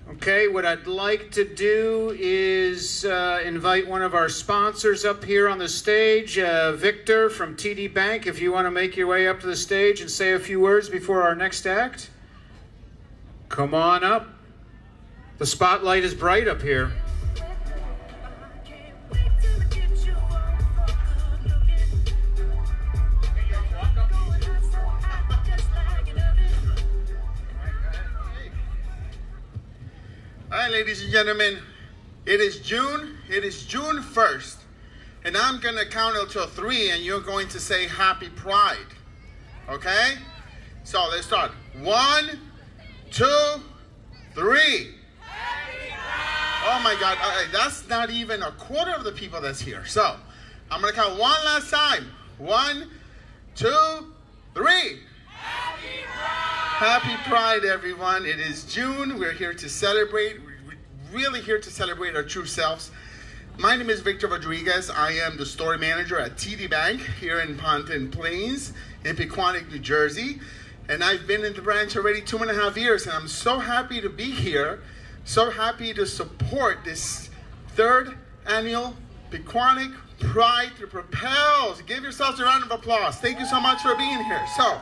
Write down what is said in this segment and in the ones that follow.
Okay, what I'd like to do is invite one of our sponsors up here on the stage, Victor from TD Bank, if you want to make your way up to the stage and say a few words before our next act. Come on up. The spotlight is bright up here. All right, ladies and gentlemen, it is June 1st, and I'm going to count until 3, and you're going to say Happy Pride, okay? So let's start. 1, 2, 3. Happy Pride! Oh my God, that's not even a quarter of the people that's here. So I'm going to count one last time. 1, 2, 3. Happy Pride! Happy Pride, everyone. It is June. We're here to celebrate. We're really here to celebrate our true selves. My name is Victor Rodriguez. I am the store manager at TD Bank here in Ponton Plains in Pequannock, New Jersey. And I've been in the branch already 2.5 years, and I'm so happy to be here, so happy to support this 3rd annual Pequannock Pride through Propel. Give yourselves a round of applause. Thank you so much for being here. So,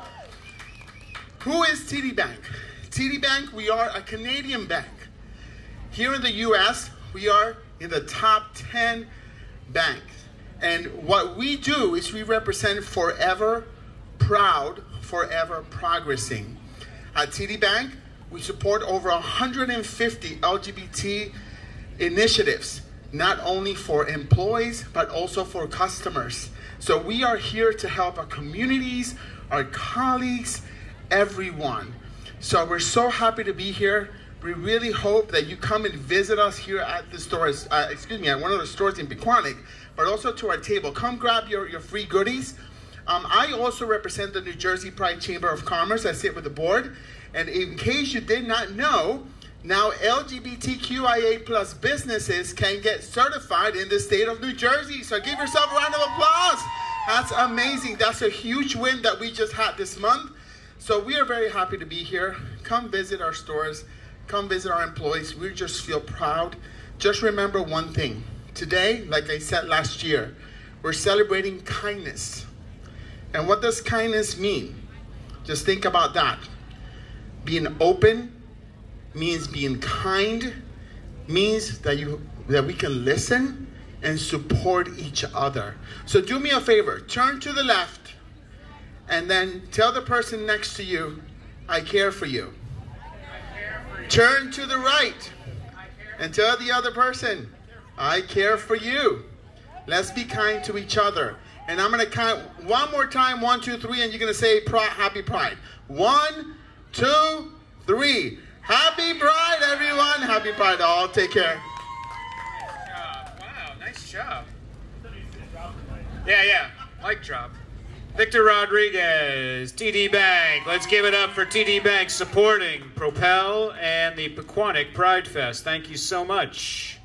who is TD Bank? TD Bank, we are a Canadian bank. Here in the U.S., we are in the top 10 banks. And what we do is we represent forever proud, forever progressing. At TD Bank, we support over 150 LGBT initiatives, not only for employees, but also for customers. So we are here to help our communities, our colleagues, everyone. So we're so happy to be here. We really hope that you come and visit us here at the stores, at one of the stores in Pequannock, but also to our table. Come grab your free goodies. I also represent the New Jersey Pride Chamber of Commerce. I sit with the board. And in case you did not know, now LGBTQIA plus businesses can get certified in the state of New Jersey. So give yourself a round of applause. That's amazing. That's a huge win that we just had this month. So we are very happy to be here. Come visit our stores. Come visit our employees. We just feel proud. Just remember one thing. Today, like I said last year, we're celebrating kindness. And what does kindness mean? Just think about that. Being open means being kind, means that we can listen and support each other. So do me a favor. Turn to the left. And then tell the person next to you, I care for you. Turn to the right and tell the other person, I care for you. Let's be kind to each other. And I'm going to count one more time, 1, 2, 3, and you're going to say Happy Pride. 1, 2, 3. Happy Pride, everyone. Happy Pride all. Take care. Nice job. Wow, nice job. Yeah. Mic drop. Victor Rodriguez, TD Bank. Let's give it up for TD Bank supporting Propel and the Pequannock Pride Fest. Thank you so much.